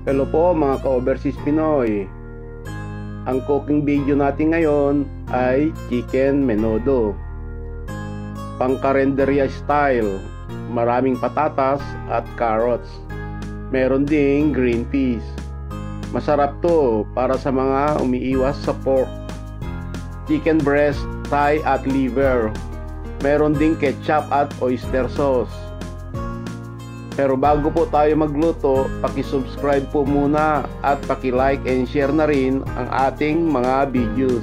Hello po mga ka-overseas Pinoy. Ang cooking video natin ngayon ay chicken menudo. Pangkarenderya style. Maraming patatas at carrots. Meron ding green peas. Masarap to para sa mga umiiwas sa pork. Chicken breast, thigh at liver. Meron ding ketchup at oyster sauce. Pero bago po tayo magluto, paki-subscribe po muna at paki-like and share na rin ang ating mga videos.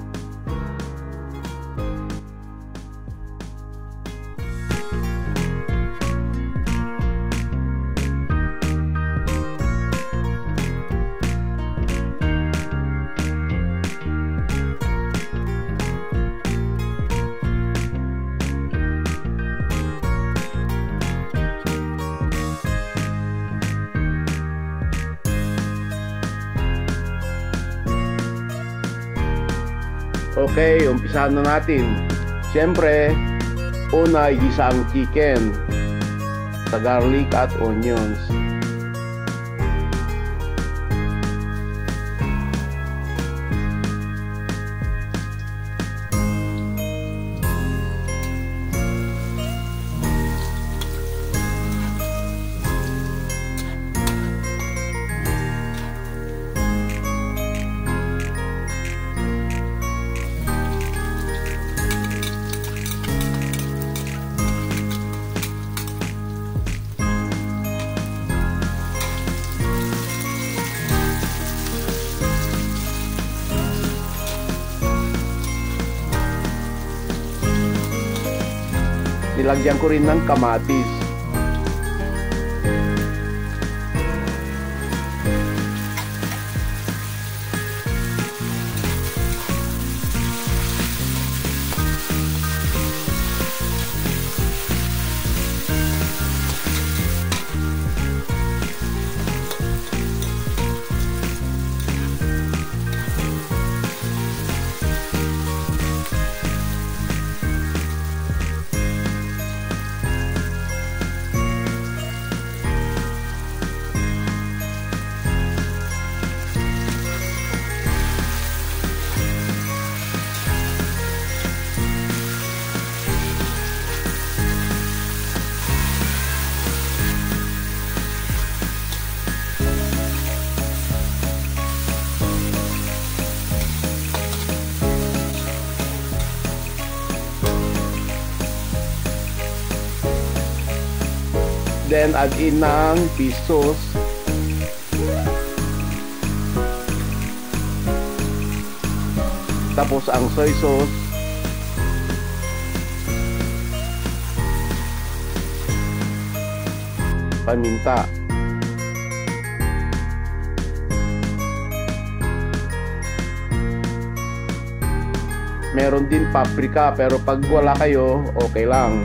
Okay, umpisahan na natin. Siyempre, una igisa ang chicken sa garlic at onions. Nilagyan ko rin ng kamatis. Then add in ng fish sauce. Tapos ang soy sauce. Paminta. Meron din paprika pero pag wala kayo, okay lang.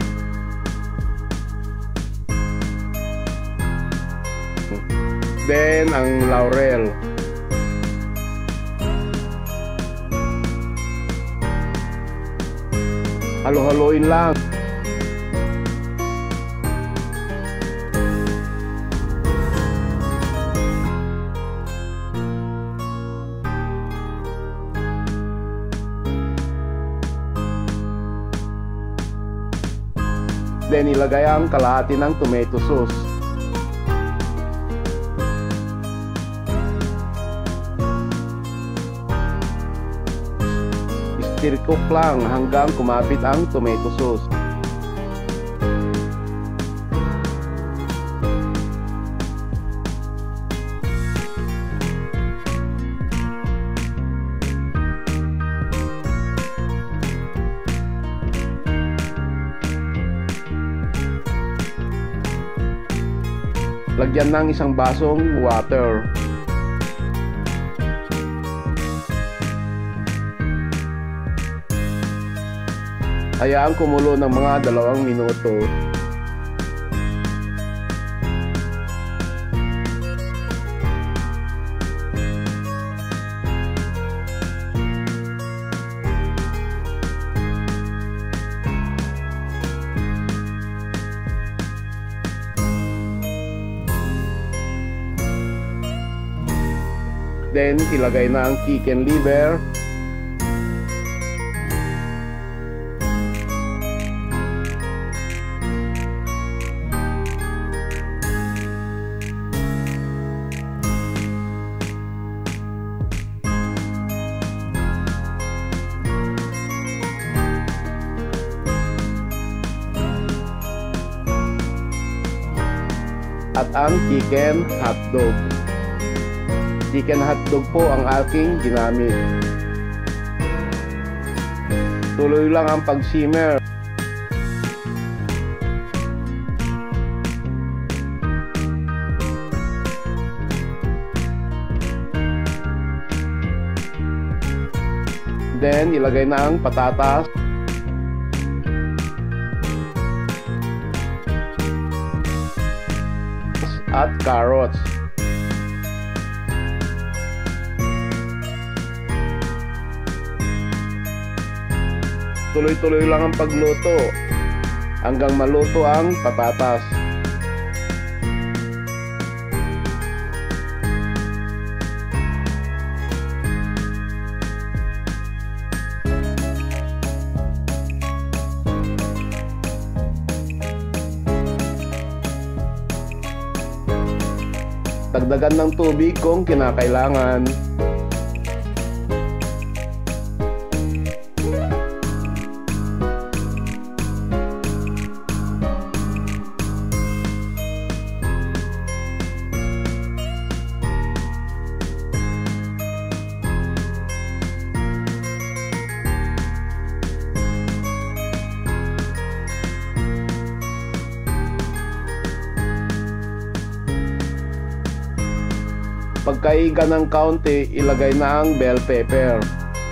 Then ang laurel. Halo-haloin lang. Then ilagay ang kalahati ng tomato sauce. Stir cook lang hanggang kumapit ang tomato sauce. Lagyan ng isang basong water. Hayaan kumulo ng mga 2 minuto. Then ilagay na ang chicken liver. At ang chicken hotdog. Chicken hotdog po ang aking ginamit. Tuloy lang ang pag-simmer. Then ilagay na ang patatas. At carrots. Tuloy-tuloy lang ang pagluto hanggang maluto ang patatas. Dagdagan ng tubig kung kinakailangan. Pagkaiga ng kaunti, ilagay na ang bell pepper.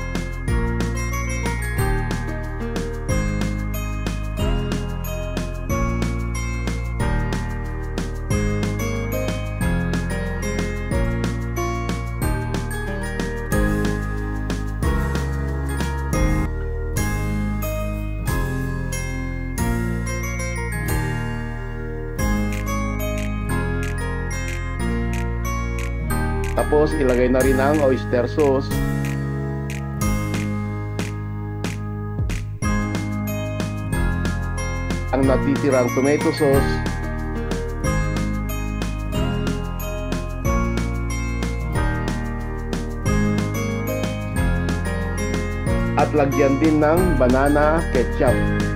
Tapos ilagay na rin ang oyster sauce. Ang natitirang tomato sauce. At lagyan din ng banana ketchup.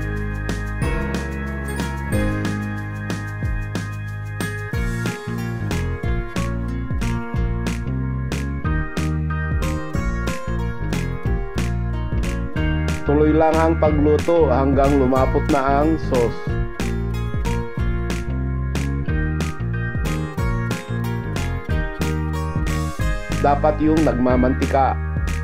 Tuloy lang ang pagluto hanggang lumapot na ang sauce. Dapat yung nagmamantika.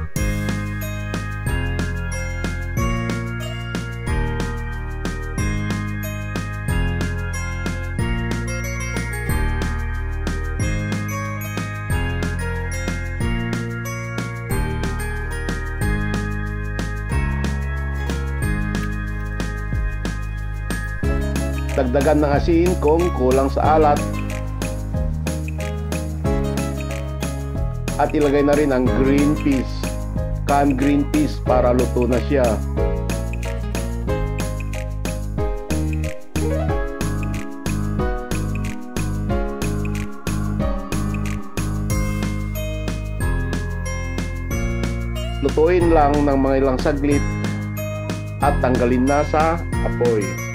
Dagdagan ng asin kung kulang sa alat. At ilagay na rin ang green peas. Canned green peas para luto na siya. Lutuin lang ng mga ilang saglit at tanggalin na sa apoy.